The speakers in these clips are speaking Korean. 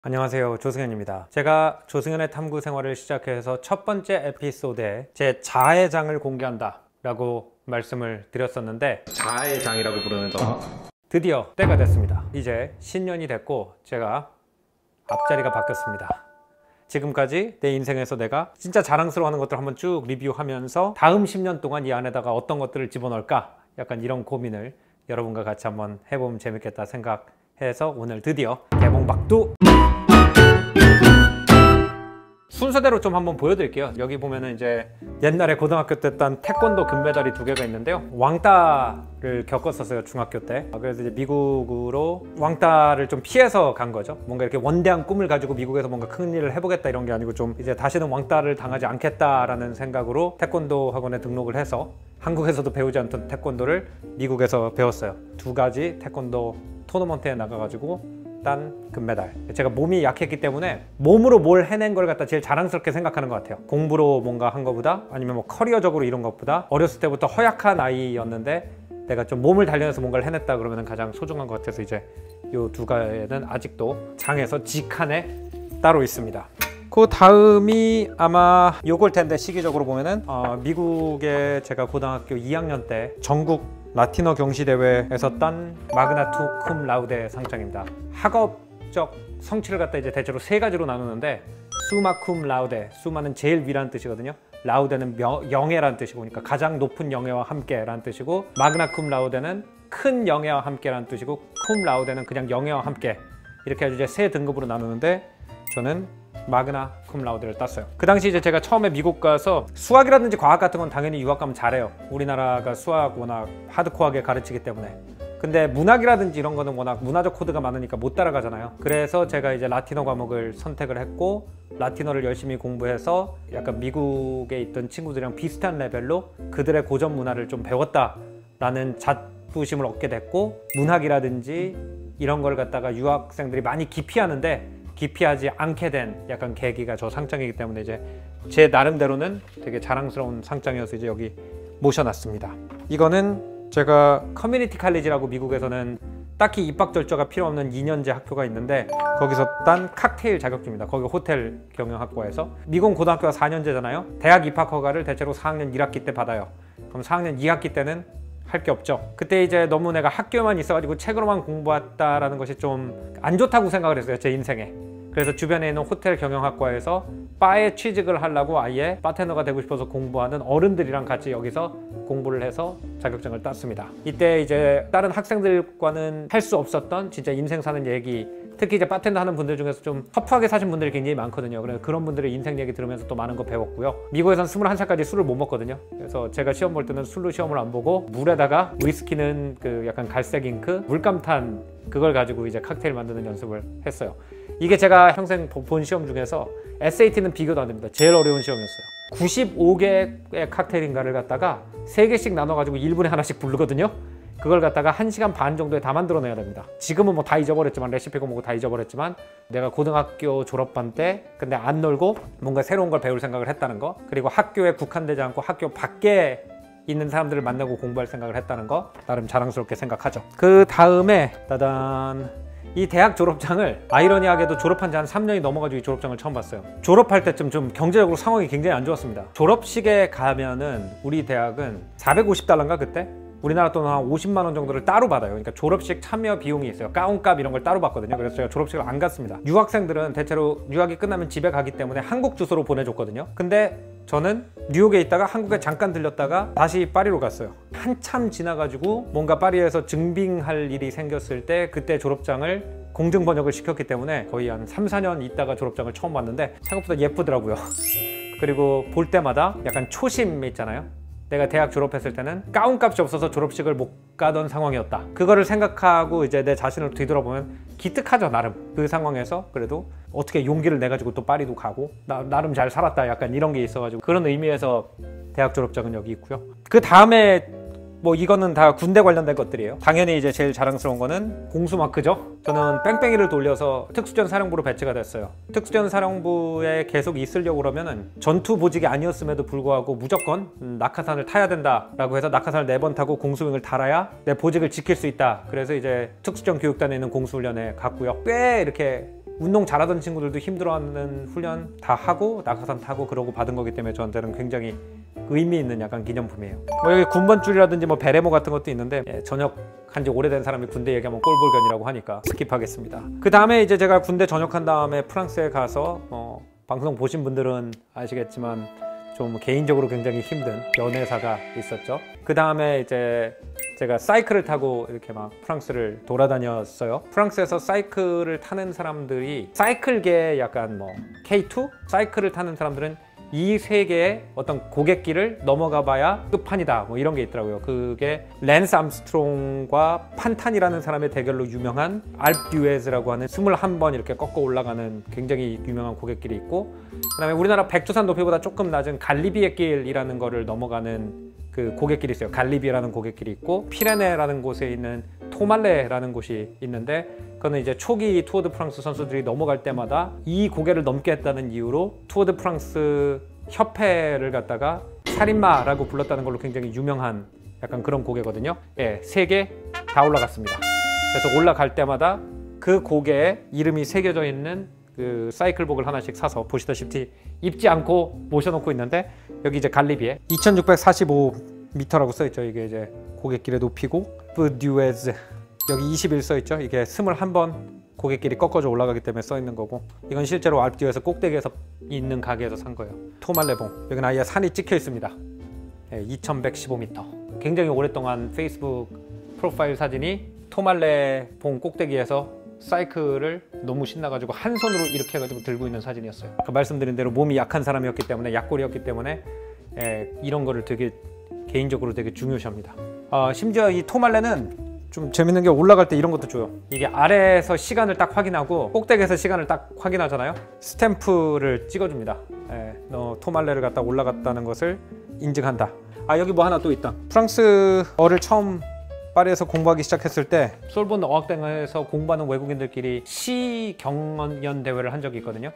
안녕하세요, 조승현입니다. 제가 조승현의 탐구 생활을 시작해서 첫 번째 에피소드에 제 자아의 장을 공개한다 라고 말씀을 드렸었는데, 자아의 장이라고 부르는 거 드디어 때가 됐습니다. 이제 신년이 됐고 제가 앞자리가 바뀌었습니다. 지금까지 내 인생에서 내가 진짜 자랑스러워하는 것들을 한번 쭉 리뷰하면서 다음 10년 동안 이 안에다가 어떤 것들을 집어넣을까, 약간 이런 고민을 여러분과 같이 한번 해보면 재밌겠다 생각해서 오늘 드디어 개봉박두 순서대로 좀 한번 보여드릴게요. 여기 보면은 이제 옛날에 고등학교 때 딴 태권도 금메달이 2개가 있는데요, 왕따를 겪었었어요, 중학교 때. 그래서 이제 미국으로 왕따를 좀 피해서 간 거죠. 뭔가 이렇게 원대한 꿈을 가지고 미국에서 뭔가 큰 일을 해보겠다 이런 게 아니고, 좀 이제 다시는 왕따를 당하지 않겠다라는 생각으로 태권도 학원에 등록을 해서 한국에서도 배우지 않던 태권도를 미국에서 배웠어요. 2가지 태권도 토너먼트에 나가가지고 딴 금메달. 제가 몸이 약했기 때문에 몸으로 뭘 해낸 걸 갖다 제일 자랑스럽게 생각하는 것 같아요. 공부로 뭔가 한 것보다, 아니면 뭐 커리어적으로 이런 것보다, 어렸을 때부터 허약한 아이였는데 내가 좀 몸을 단련해서 뭔가를 해냈다 그러면 가장 소중한 것 같아서 이제 요 2가지는 아직도 장에서 직칸에 따로 있습니다. 그 다음이 아마 요걸 텐데, 시기적으로 보면은 미국에 제가 고등학교 2학년 때 전국 라티너 경시대회에서 딴 마그나 쿰 라우데 상장입니다. 학업적 성취를 갖다 이제 대체로 3가지로 나누는데, 수마 쿰 라우데, 수마는 제일 위라는 뜻이거든요. 라우데는 영예라는 뜻이고, 그러니까 가장 높은 영예와 함께라는 뜻이고, 마그나 쿰 라우데는 큰 영예와 함께라는 뜻이고, 쿰 라우데는 그냥 영예와 함께, 이렇게 해서 이제 3등급으로 나누는데 저는 마그나 쿰 라우데를 땄어요. 그 당시 이제 제가 처음에 미국 가서 수학이라든지 과학 같은 건 당연히 유학 가면 잘해요. 우리나라가 수학 워낙 하드코어하게 가르치기 때문에. 근데 문학이라든지 이런 거는 워낙 문화적 코드가 많으니까 못 따라가잖아요. 그래서 제가 이제 라틴어 과목을 선택을 했고, 라틴어를 열심히 공부해서 약간 미국에 있던 친구들이랑 비슷한 레벨로 그들의 고전 문화를 좀 배웠다라는 자부심을 얻게 됐고, 문학이라든지 이런 걸 갖다가 유학생들이 많이 기피하는데 기피하지 않게 된 약간 계기가 저 상장이기 때문에 이제 제 나름대로는 되게 자랑스러운 상장이어서 이제 여기 모셔놨습니다. 이거는 제가 커뮤니티 칼리지라고 미국에서는 딱히 입학 절차가 필요 없는 2년제 학교가 있는데, 거기서 딴 칵테일 자격증입니다. 거기 호텔 경영학과에서. 미국 고등학교가 4년제잖아요. 대학 입학 허가를 대체로 4학년 1학기 때 받아요. 그럼 4학년 2학기 때는 할 게 없죠. 그때 이제 너무 내가 학교만 있어가지고 책으로만 공부했다라는 것이 좀 안 좋다고 생각을 했어요, 제 인생에. 그래서 주변에 있는 호텔 경영학과에서 바에 취직을 하려고 아예 바텐더가 되고 싶어서 공부하는 어른들이랑 같이 여기서 공부를 해서 자격증을 땄습니다. 이때 이제 다른 학생들과는 할 수 없었던 진짜 인생 사는 얘기, 특히 이제 바텐더 하는 분들 중에서 좀 터프하게 사신 분들이 굉장히 많거든요. 그래서 그런 분들의 인생 얘기 들으면서 또 많은 거 배웠고요. 미국에선 21살까지 술을 못 먹거든요. 그래서 제가 시험 볼 때는 술로 시험을 안 보고 물에다가 위스키는 그 약간 갈색 잉크, 물감탄, 그걸 가지고 이제 칵테일 만드는 연습을 했어요. 이게 제가 평생 본 시험 중에서 SAT는 비교도 안 됩니다. 제일 어려운 시험이었어요. 95개의 칵테일인가를 갖다가 3개씩 나눠가지고 1분에 하나씩 부르거든요. 그걸 갖다가 1시간 반 정도에 다 만들어내야 됩니다. 지금은 뭐 다 잊어버렸지만, 레시피고 뭐고 다 잊어버렸지만, 내가 고등학교 졸업반 때 근데 안 놀고 뭔가 새로운 걸 배울 생각을 했다는 거, 그리고 학교에 국한되지 않고 학교 밖에 있는 사람들을 만나고 공부할 생각을 했다는 거, 나름 자랑스럽게 생각하죠. 그 다음에 따단, 이 대학 졸업장을 아이러니하게도 졸업한 지 한 3년이 넘어가지고 이 졸업장을 처음 봤어요. 졸업할 때쯤 좀 경제적으로 상황이 굉장히 안 좋았습니다. 졸업식에 가면은 우리 대학은 $450인가 그때? 우리나라 돈 한 50만 원 정도를 따로 받아요. 그러니까 졸업식 참여 비용이 있어요. 가운값 이런 걸 따로 받거든요. 그래서 제가 졸업식을 안 갔습니다. 유학생들은 대체로 유학이 끝나면 집에 가기 때문에 한국 주소로 보내줬거든요. 근데 저는 뉴욕에 있다가 한국에 잠깐 들렸다가 다시 파리로 갔어요. 한참 지나가지고 뭔가 파리에서 증빙할 일이 생겼을 때 그때 졸업장을 공증 번역을 시켰기 때문에 거의 한 3, 4년 있다가 졸업장을 처음 봤는데 생각보다 예쁘더라고요. 그리고 볼 때마다 약간 초심 있잖아요. 내가 대학 졸업했을 때는 가운값이 없어서 졸업식을 못 가던 상황이었다. 그거를 생각하고 이제 내 자신을 뒤돌아보면 기특하죠, 나름. 그 상황에서 그래도 어떻게 용기를 내가지고 또 파리도 가고 나름 잘 살았다, 약간 이런 게 있어가지고 그런 의미에서 대학 졸업장은 여기 있고요. 그 다음에 뭐 이거는 다 군대 관련된 것들이에요. 당연히 이제 제일 자랑스러운 거는 공수마크죠. 저는 뺑뺑이를 돌려서 특수전 사령부로 배치가 됐어요. 특수전 사령부에 계속 있으려고 그러면은 전투 보직이 아니었음에도 불구하고 무조건 낙하산을 타야 된다라고 해서 낙하산을 4번 타고 공수윙을 달아야 내 보직을 지킬 수 있다. 그래서 이제 특수전 교육단에 있는 공수훈련에 갔고요. 꽤 이렇게 운동 잘하던 친구들도 힘들어하는 훈련 다 하고 낙하산 타고 그러고 받은 거기 때문에 저한테는 굉장히 의미 있는 약간 기념품이에요. 뭐 여기 군번줄이라든지 뭐 베레모 같은 것도 있는데 전역한 지 오래된 사람이 군대 얘기하면 꼴불견이라고 하니까 스킵하겠습니다. 그 다음에 이제 제가 군대 전역한 다음에 프랑스에 가서 방송 보신 분들은 아시겠지만 좀 개인적으로 굉장히 힘든 연애사가 있었죠. 그 다음에 이제 제가 사이클을 타고 이렇게 막 프랑스를 돌아다녔어요. 프랑스에서 사이클을 타는 사람들이 사이클계의 약간 뭐 K2? 사이클을 타는 사람들은 이 세계의 어떤 고갯길을 넘어가 봐야 끝판이다 뭐 이런 게 있더라고요. 그게 랜스 암스트롱과 판탄이라는 사람의 대결로 유명한 알프듀에즈라고 하는 21번 이렇게 꺾어 올라가는 굉장히 유명한 고갯길이 있고, 그 다음에 우리나라 백두산 높이보다 조금 낮은 갈리비의 길이라는 거를 넘어가는 그 고갯길이 있어요. 갈리비라는 고갯길이 있고, 피레네라는 곳에 있는 토말레라는 곳이 있는데, 그거는 이제 초기 투어 드 프랑스 선수들이 넘어갈 때마다 이 고개를 넘겠다는 이유로 투어 드 프랑스 협회를 갖다가 살인마라고 불렀다는 걸로 굉장히 유명한 약간 그런 고개거든요. 예, 3개 다 올라갔습니다. 그래서 올라갈 때마다 그 고개에 이름이 새겨져 있는 그 사이클복을 하나씩 사서 보시다시피 입지 않고 모셔놓고 있는데, 여기 이제 갈리비에 2645m라고 써있죠. 이게 이제 고갯길의 높이고, 듀에즈 여기 21 써있죠. 이게 21번 고갯길이 꺾어져 올라가기 때문에 써있는 거고, 이건 실제로 알프듀에서 꼭대기에서 있는 가게에서 산 거예요. 토말레봉, 여기는 아예 산이 찍혀 있습니다. 2115m. 굉장히 오랫동안 페이스북 프로파일 사진이 토말레봉 꼭대기에서 사이클을 너무 신나가지고 한 손으로 이렇게 해가지고 들고 있는 사진이었어요. 그 말씀드린 대로 몸이 약한 사람이었기 때문에, 약골이었기 때문에 이런 거를 되게 개인적으로 되게 중요시합니다. 심지어 이 토말레는 좀 재밌는 게 올라갈 때 이런 것도 줘요. 이게 아래에서 시간을 딱 확인하고 꼭대기에서 시간을 딱 확인하잖아요. 스탬프를 찍어줍니다. 너 토말레를 갖다 올라갔다는 것을 인증한다. 여기 뭐 하나 또 있다. 프랑스어를 처음 파리에서 공부하기 시작했을 때 솔본 어학당에서 공부하는 외국인들끼리 시 경연 대회를 한 적이 있거든요.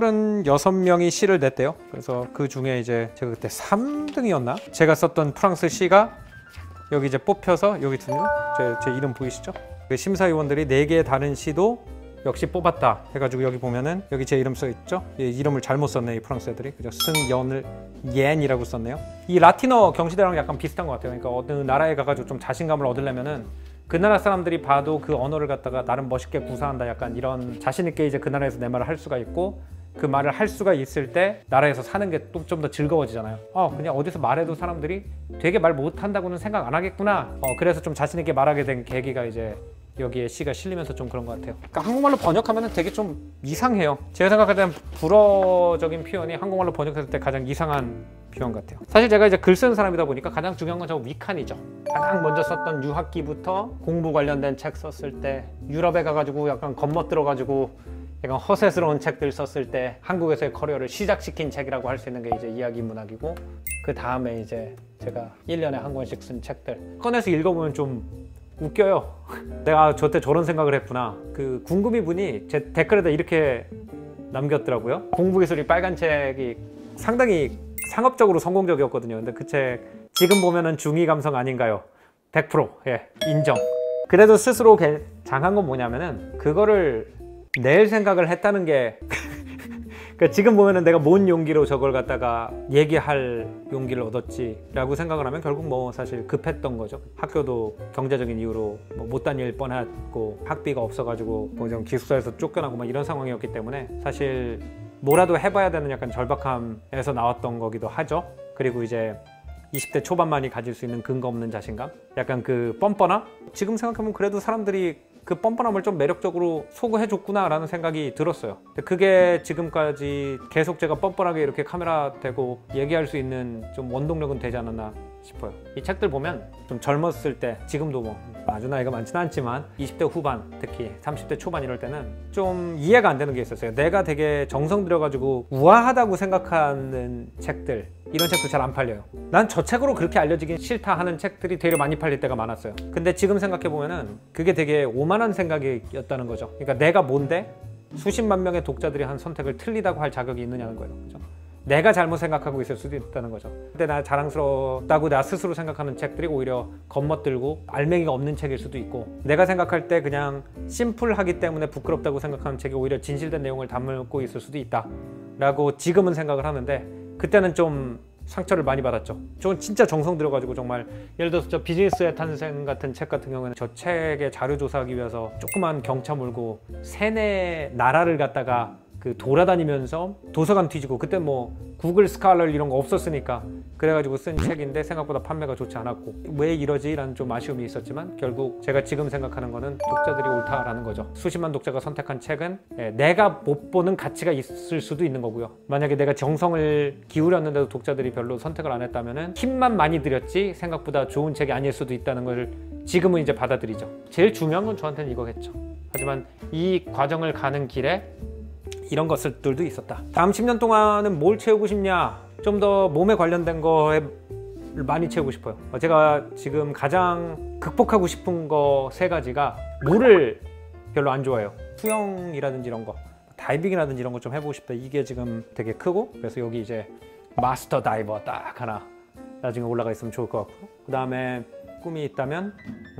36명이 시를 냈대요. 그래서 그 중에 이제 제가 그때 3등이었나? 제가 썼던 프랑스 시가 여기 이제 뽑혀서, 여기 두 명, 제 이름 보이시죠? 그 심사위원들이 4개의 다른 시도 역시 뽑았다 해가지고 여기 보면은 여기 제 이름 써 있죠? 이름을 잘못 썼네, 이 프랑스 애들이. 그죠? 승연을 옌이라고 썼네요. 이 라틴어 경시대랑 약간 비슷한 것 같아요. 그러니까 어느 나라에 가가지고 좀 자신감을 얻으려면은 그 나라 사람들이 봐도 그 언어를 갖다가 나름 멋있게 구사한다, 약간 이런 자신 있게 이제 그 나라에서 내 말을 할 수가 있고, 그 말을 할 수가 있을 때 나라에서 사는 게 또 좀 더 즐거워지잖아요. 그냥 어디서 말해도 사람들이 되게 말 못한다고는 생각 안 하겠구나. 그래서 좀 자신 있게 말하게 된 계기가 이제 여기에 시가 실리면서 좀 그런 것 같아요. 그러니까 한국말로 번역하면 되게 좀 이상해요. 제가 생각할 때는 불어적인 표현이 한국말로 번역했을 때 가장 이상한 표현 같아요. 사실 제가 이제 글 쓰는 사람이다 보니까 가장 중요한 건 저 위칸이죠. 가장 먼저 썼던 유학기부터 공부 관련된 책 썼을 때, 유럽에 가가지고 약간 겉멋들어가지고 약간 허세스러운 책들 썼을 때 한국에서의 커리어를 시작시킨 책이라고 할 수 있는 게 이제 이야기 문학이고, 그 다음에 이제 제가 1년에 한 권씩 쓴 책들 꺼내서 읽어보면 좀 웃겨요. 내가 저때 저런 생각을 했구나. 그 궁금이 분이 제 댓글에다 이렇게 남겼더라고요. 공부기술이 빨간 책이 상당히 상업적으로 성공적이었거든요. 근데 그 책 지금 보면은 중2 감성 아닌가요? 100% 예, 인정. 그래도 스스로 장한 건 뭐냐면은 그거를 낼 생각을 했다는 게 그러니까 지금 보면은 내가 뭔 용기로 저걸 갖다가 얘기할 용기를 얻었지 라고 생각을 하면 결국 뭐 사실 급했던 거죠. 학교도 경제적인 이유로 못 다닐 뻔했고, 학비가 없어가지고 뭐 좀 기숙사에서 쫓겨나고 막 이런 상황이었기 때문에 사실 뭐라도 해봐야 되는 약간 절박함에서 나왔던 거기도 하죠. 그리고 이제 20대 초반만이 가질 수 있는 근거 없는 자신감? 약간 그 뻔뻔함? 지금 생각해보면 그래도 사람들이 그 뻔뻔함을 좀 매력적으로 소구해줬구나 라는 생각이 들었어요. 그게 지금까지 계속 제가 뻔뻔하게 이렇게 카메라 대고 얘기할 수 있는 좀 원동력은 되지 않았나 싶어요. 이 책들 보면 좀 젊었을 때, 지금도 뭐 아주 나이가 많지는 않지만 20대 후반, 특히 30대 초반 이럴 때는 좀 이해가 안 되는 게 있었어요. 내가 되게 정성 들여가지고 우아하다고 생각하는 책들, 이런 책도 잘 안 팔려요. 난 저 책으로 그렇게 알려지긴 싫다 하는 책들이 되게 많이 팔릴 때가 많았어요. 근데 지금 생각해보면은 그게 되게 오만한 생각이었다는 거죠. 그러니까 내가 뭔데 수십만 명의 독자들이 한 선택을 틀리다고 할 자격이 있느냐는 거예요. 그죠? 내가 잘못 생각하고 있을 수도 있다는 거죠. 근데 나 자랑스럽다고 나 스스로 생각하는 책들이 오히려 겉멋들고 알맹이가 없는 책일 수도 있고, 내가 생각할 때 그냥 심플하기 때문에 부끄럽다고 생각하는 책이 오히려 진실된 내용을 담고 있을 수도 있다 라고 지금은 생각을 하는데, 그때는 좀 상처를 많이 받았죠. 저는 진짜 정성 들여가지고 정말, 예를 들어서 저 비즈니스의 탄생 같은 책 같은 경우에는 저 책에 자료 조사하기 위해서 조그만 경차 몰고 세네 나라를 갔다가 그 돌아다니면서 도서관 뒤지고, 그때 뭐 구글 스칼러 이런 거 없었으니까 그래가지고 쓴 책인데 생각보다 판매가 좋지 않았고, 왜 이러지? 라는 좀 아쉬움이 있었지만 결국 제가 지금 생각하는 거는 독자들이 옳다라는 거죠. 수십만 독자가 선택한 책은 내가 못 보는 가치가 있을 수도 있는 거고요. 만약에 내가 정성을 기울였는데도 독자들이 별로 선택을 안 했다면은 힘만 많이 들였지 생각보다 좋은 책이 아닐 수도 있다는 걸 지금은 이제 받아들이죠. 제일 중요한 건 저한테는 이거겠죠. 하지만 이 과정을 가는 길에 이런 것들도 있었다. 다음 10년 동안은 뭘 채우고 싶냐? 좀 더 몸에 관련된 거에 많이 채우고 싶어요. 제가 지금 가장 극복하고 싶은 거 3가지가, 물을 별로 안 좋아해요. 수영이라든지 이런 거, 다이빙이라든지 이런 거 좀 해보고 싶다. 이게 지금 되게 크고, 그래서 여기 이제 마스터 다이버 딱 하나 나중에 올라가 있으면 좋을 것 같고, 그 다음에 꿈이 있다면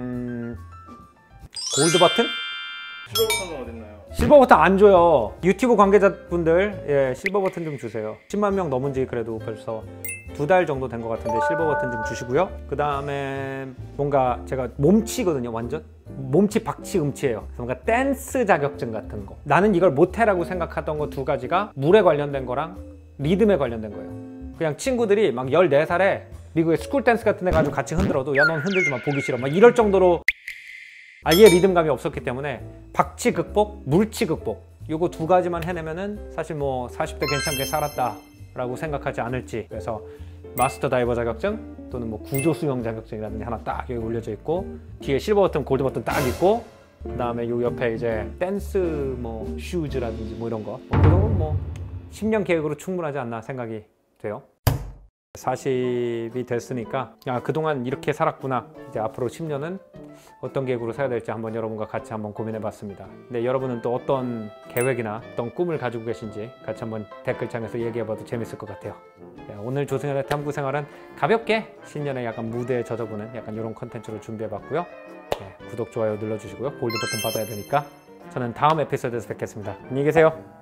골드 버튼? 실버 버튼은 어딨나요? 실버 버튼 안 줘요. 유튜브 관계자분들, 실버 버튼 좀 주세요. 10만 명 넘은 지 그래도 벌써 2달 정도 된 것 같은데 실버 버튼 좀 주시고요. 그 다음에 뭔가 제가 몸치거든요. 완전 몸치 박치 음치예요. 그래서 뭔가 댄스 자격증 같은 거, 나는 이걸 못해라고 생각하던 거 2가지가 물에 관련된 거랑 리듬에 관련된 거예요. 그냥 친구들이 막 14살에 미국의 스쿨 댄스 같은 데 가지고 같이 흔들어도 야, 넌 흔들지 마, 보기 싫어, 막 이럴 정도로 아예 리듬감이 없었기 때문에 박치 극복, 물치 극복, 요거 2가지만 해내면은 사실 뭐 40대 괜찮게 살았다 라고 생각하지 않을지. 그래서 마스터 다이버 자격증 또는 뭐 구조 수영 자격증이라든지 하나 딱 여기 올려져 있고, 뒤에 실버 버튼, 골드 버튼 딱 있고, 그 다음에 요 옆에 이제 댄스 뭐 슈즈라든지 뭐 이런 거, 그 정도는 뭐 10년 계획으로 충분하지 않나 생각이 돼요. 40이 됐으니까 그동안 이렇게 살았구나, 이제 앞으로 10년은 어떤 계획으로 살아야 될지 한번 여러분과 같이 한번 고민해 봤습니다. 근데 여러분은 또 어떤 계획이나 어떤 꿈을 가지고 계신지 같이 한번 댓글창에서 얘기해 봐도 재밌을 것 같아요. 오늘 조승현의 탐구 생활은 가볍게 신년에 약간 무드에 젖어보는 약간 이런 컨텐츠를 준비해 봤고요. 구독, 좋아요 눌러주시고요. 골드 버튼 받아야 되니까. 저는 다음 에피소드에서 뵙겠습니다. 안녕히 계세요.